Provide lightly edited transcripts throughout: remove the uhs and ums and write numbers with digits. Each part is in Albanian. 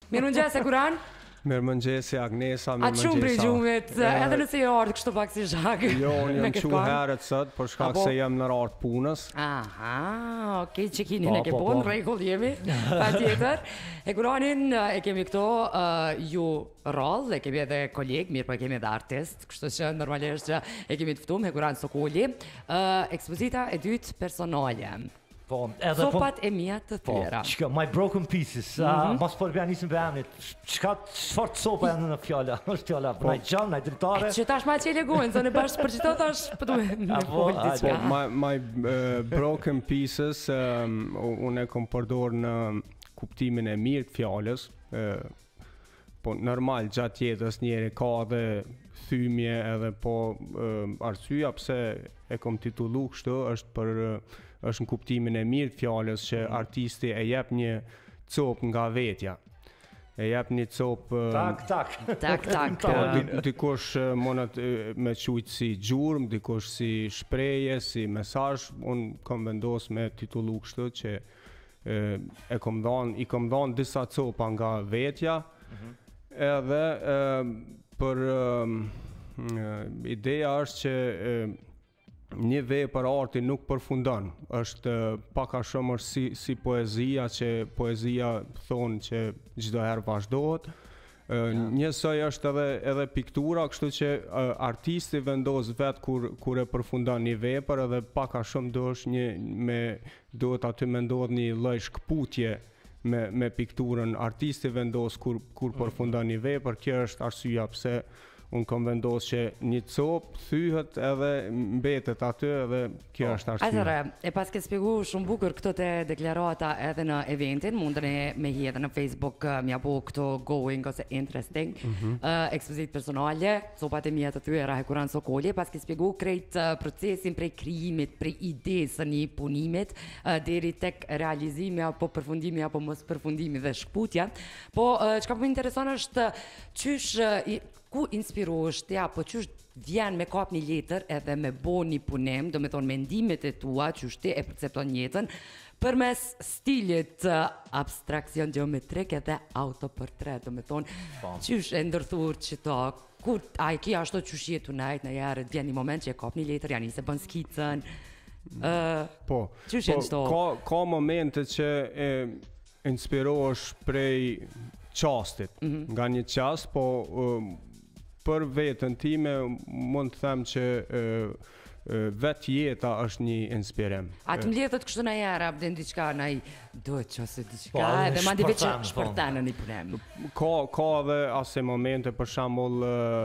Mirëmëngjes e Kuran. Mirëmëngjes Agnesa, A çum prej gjumit, edhe nëse jo ardh kështu pak si zhak. Jo, unë me jam këtë çu kohë. herët sot për shkak Apo? se jam në radhë punës. Aha, okej, çekinin e ke Po, bon, po. rregull jemi. Patjetër. E Kuranin e kemi këto ju rroll, e kemi edhe koleg, mirë po e kemi edhe artist, kështu që normalisht që e kemi të ftuar me Kuran Sokoli. Ekspozita e dytë personale. Po, edhe po. Copat e mia të Po, tjera. çka, my broken pieces. Mos po bën nisim për emrin. Çfarë copa janë në fjala? Është fjala për gjallë, në dritare. Që tash ma që e legojnë, zonë bashkë për qëto tash për të me Apo, folë hajde. diçka. My broken pieces, unë e kom përdor në kuptimin e mirë të fjalës. Po normal gjatë jetës njeri ka dhe thymje edhe po arsyeja pse e kom titullu kështu është në kuptimin e mirë të fjalës që artisti e jep një cop nga vetja. E jep një cop Tak. Tak. dikush monat me qujtë si gjurmë, dikush si shpreje, si mesazh. Unë kom vendos me titullu kështu që i kom dhënë disa copa nga vetja. Edhe për ideja është që një vepër arti nuk përfundon, është pak a shumë është si poezia, që poezia thonë që çdo herë vazhdohet. Njësoj është edhe piktura, kështu që artisti vendos vetë kur e përfundon një vepër, edhe pak a shumë duhet aty me ndodh një lloj shkputje me pikturën. Artisti vendos kur përfundon një vepër. Kjo është arsyeja pse unë kom vendos që një copë thyhet edhe mbetet aty, edhe kjo është arsyeja. Atëre, e pas ke spjegu shumë bukur këto të deklarata edhe në eventin, mundën e me hi edhe në Facebook mja po këto going ose interesting, ekspozit personale, copat e mija të thyera e Kuran Sokoli, pas ke spjegu krejt procesin prej krijimit, prej idesë një punimit, deri tek realizimi apo përfundimi apo mos përfundimi dhe shkputja. Po, çka po më intereson është qysh ku inspirohesh ti apo qysh vjen me kap një letër edhe me bo një punim, do me thonë mendimet e tua, qysh ti e percepton jetën, përmes stilit abstraksion geometrik edhe autoportret, do me thonë, qysh e ndërthur që ta, kur a i kia ashtu qysh jetu najt në jarët, vjen një moment që e kap një letër, janë i se bën skicën, qysh e në shto? Ka momente që inspirohesh prej qastit, nga një qast, po për vetën time mund të them që vetë jeta është një inspirim. A të mbledhët kështu në jarë, abden diqka, në i duhet që ose diqka, Po, edhe ma dive që shpërthan, shpërthanë një punem. Ka edhe ase momente, për shembull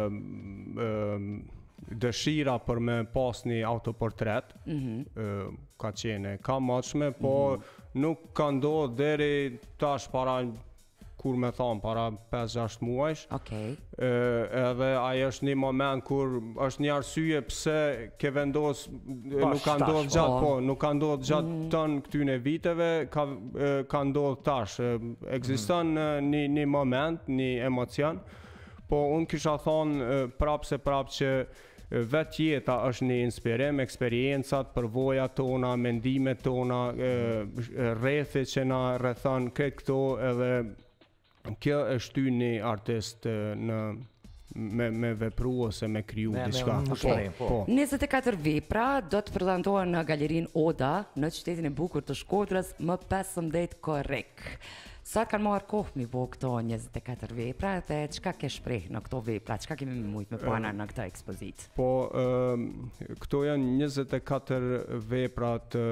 dëshira për me pas një autoportret, ka qene ka maqme, po nuk ka ndodhur deri tash kur me thonë, para 5-6 muajsh. Okej. Edhe ai është një moment kur është një arsye pse ke vendos nuk ka ndodhur gjatë, nuk ka ndodhur gjatë ton këtyne viteve, ka ndodhur tash. Ekziston një moment, një emocion, po unë kisha thonë prapë që vetë jeta është një inspirim, eksperiencat, përvojat tona, mendimet tona, rrethet që na rrethon këto, edhe kjo e shtyn një artist me vepru ose me kriju diçka. Po. 24 vepra do të prezantohen në galerinë Oda në qytetin e bukur të Shkodrës më 15 korrik. Sa kanë marrë kohë mi bo këto 24 vepra dhe çka ke shpreh në këto vepra, çka kemi mujt me pana në këtë ekspozit? Po, këto janë 24 vepra të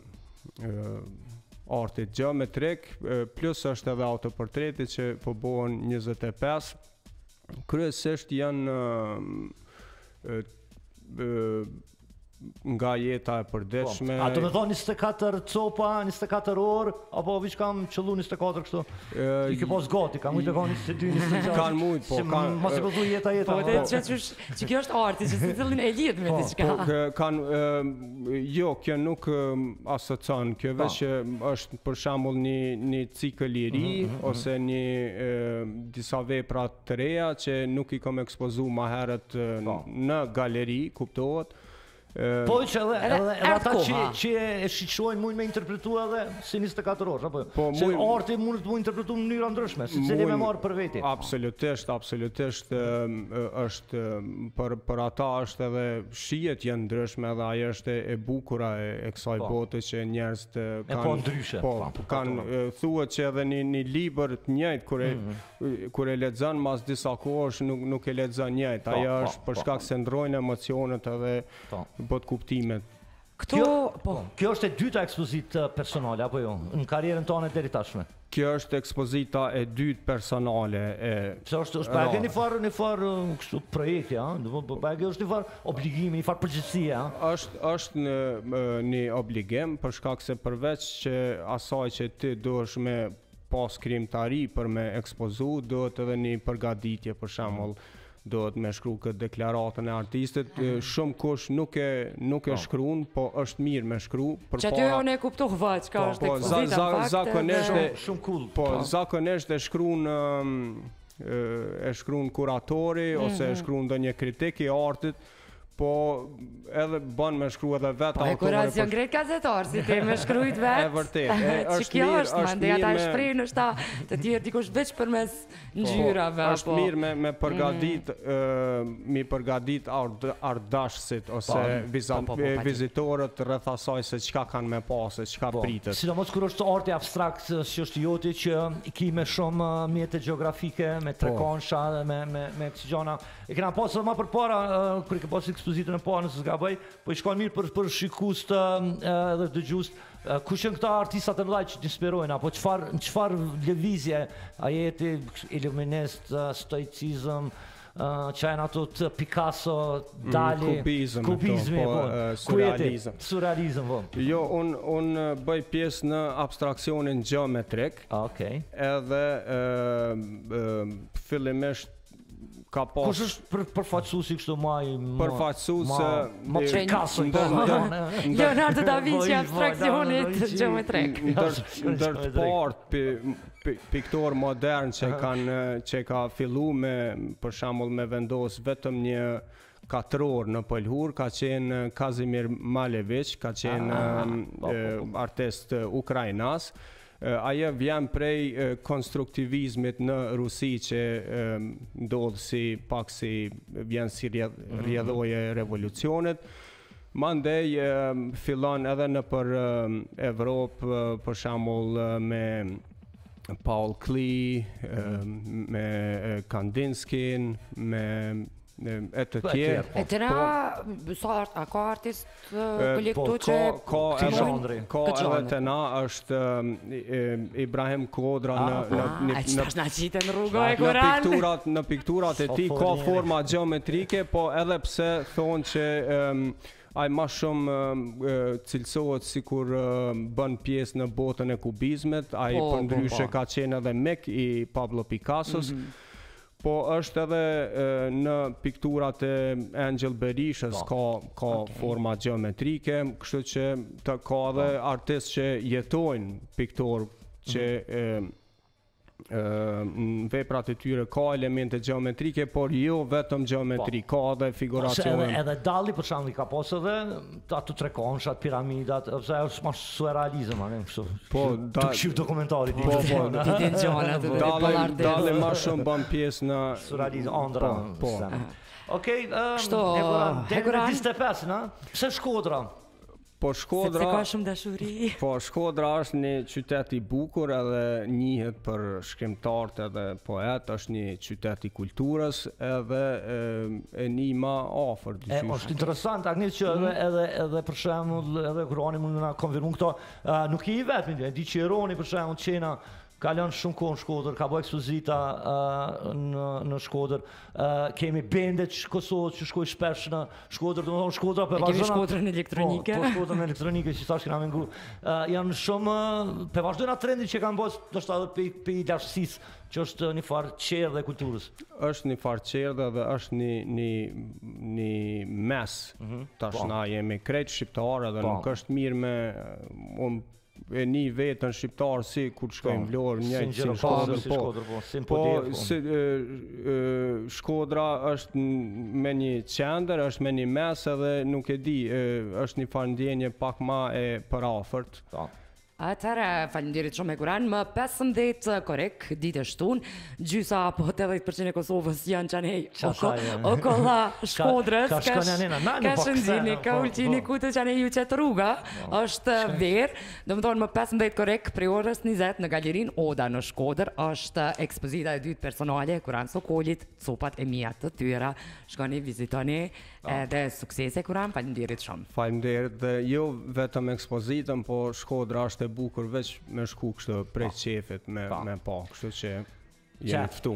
artit geometrik, plus është edhe autoportreti që po bëhen 25. Kryesisht janë nga jeta e përditshme. A do me thonë 24 copa, 24 orë, apo vish kam qëllu 24 kështu? I ke pas gati, kam mujtë me ka 22, 26. Kanë mujt, po. Mos e pëllu jeta. Po, që kjo është arti, që si cillin e lidh me diçka. Po, kanë, jo, kjo nuk asocion, kjo veç që është për shembull një cikël i ri, ose një disa vepra të reja që nuk i kam ekspozu ma herët në galeri, kuptohet. Po që edhe ata që e shiqojnë mund me interpretu edhe si 24 orë, apo? Se arti mund të interpretu në mënyra ndryshme, se cili me marë për veti. Absolutisht, është për ata është edhe shijet janë ndryshme edhe ajo është e bukura e kësaj bote që njerëzit kanë thuhet që edhe një libër të njëjtë kur e lexon mas disa kohësh nuk e lexon njëjtë. Ajo është për shkak se ndrojnë emocionet edhe bot kuptimet. Kjo është e dyta ekspozitë personale, apo jo? Në karrierën tonë deri tashme? Kjo është ekspozita e dytë personale. Se është bagë një farë projekti, bagë është një farë obligimi, një farë përgjithësie. Është një obligim, për shkak se përveç që asaj që ti duhesh me pas krijimtari për me ekspozu, duhet edhe një përgatitje, për shembull. Duhet me shkru këtë deklaratën e artistit, shumë kush nuk e shkruan, po është mirë me shkru. Që aty unë e kuptova çka është ekspozita në fakt. Shumë cool. Po zakonisht e shkruan kuratori ose e shkruan ndonjë kritik i artit, po edhe bën me shkru edhe vetë autore. Po e kuracion grejt gazetar, si ti me shkrujt vetë. E vërtet. Që kjo është, mande, ata e shprejnë është ta të tjerë dikush veç për mes ngjyrave. Është mirë me përgadit ardashësit ose vizitorët rreth asaj se çka kanë me pasë, çka pritet. Sidomos kur është arti abstrakt, që është joti që i ki me shumë mjete geografike, me trekonsha, me kësi gjona. E kena pasë edhe ma përpara, kur i ke pasë ekspozitën e parë nëse s'gaboj, po i shkon mirë për shikus edhe dëgjust. Kush janë këta artistat e mëdhaj që t'inspirojnë, apo çfarë lëvizje, ajeti, iluminist, stoicizëm, që janë ato të Picasso, Dali, kubizmi, surrealizëm. Jo, unë bëj pjesë në abstraksionin geometrik, edhe fillimisht kush është përfaqësuesi kështu përfaqësues më Picasso, Leonardo da Vinci abstraksionit geometrik. Ndërpart piktor modern që ka fillu me, për shembull, me vendos vetëm një katror në pëlhur, ka qenë Kazimir Malevich, ka qenë artist ukrainas. Ajo vjen prej konstruktivizmit në Rusi që ndodhë si vjen si rrjedhoje revolucionit. Mandej fillon edhe në për Evropë, për shembull me Paul Klee, me Kandinskin, me e të tjerë. E tëra, a ka artist kolektu që ka edhe të na është Ibrahim Kodra në pikturat e tij ka forma geometrike, po edhe pse thonë që ai ma shumë cilësohet sikur bën pjesë në botën e kubizmit, ai përndryshe ka qenë edhe mik i Pablo Picassos. Po është edhe në pikturat e Angel Berishës ka forma geometrike, kështu që ka edhe artistë që jetojnë piktor që në veprat e tyre ka elemente geometrike, por jo vetëm geometri, ka edhe figuracione. Edhe Dali për shembull ka pasur edhe ato trekonshat, piramidat, ose është më surrealizëm, kështu. Po, shiv dokumentarit. Dali më shumë bën pjesë në surrealizëm, ëndra. Okej, Hekuran 25, na? Pse Shkodra? Po Shkodra, sepse ka shumë dashuri. Po Shkodra është një qytet i bukur edhe njihet për shkrimtarët edhe poet, është një qytet i kulturës edhe e nima afër dyqysh. Është interesant, Agnes, që edhe për shembull edhe Kurani mund na konfirmon këto, nuk i vetëm, e di që Roni për shembull Çena ka lënë shumë kohë në Shkodër, ka bërë ekspozita në Shkodër. Kemi bendet Kosovës që shkoj shpesh në Shkodër, domethënë Shkodra për vazhdon. Kemi Shkodrën elektronike. Po, Shkodrën elektronike që tash kemi ngu. Janë shumë për vazhdojnë atë trendin që kanë bërë ndoshta edhe për lashësisë, që është një farë qerdhe dhe kulturës. Është një farë qerdhe dhe është një mes. Tash na jemi krejt shqiptarë dhe nuk është mirë me e një vetën shqiptar si kur shkojmë Vlorë, njëjtë si në Shkodër, po Shkodra është me një qendër, është me një mes edhe nuk e di, është një farë ndjenje pak ma e përafërt. Atëherë, faleminderit shumë e kuran, më 15 korek, ditë e shtun, gjysa apo 80% e Kosovës janë qanej okolla Shkodrës, ka shëndzini, ka ullqini kutë qanej ju qëtë rruga, është verë, dhe më thonë më 15 korek, pre orës 20 në Galerin Oda në Shkodër, është ekspozita e dytë personale, Kuran Sokolit, copat e mija të tyra, shkoni, vizitoni, edhe suksese Kuran, faleminderit shumë. Faleminderit, dhe jo vetëm ekspozitën, po Shkodra është e bukur veç me shku kështë prej qefit me pa, kështu që jemi ftu.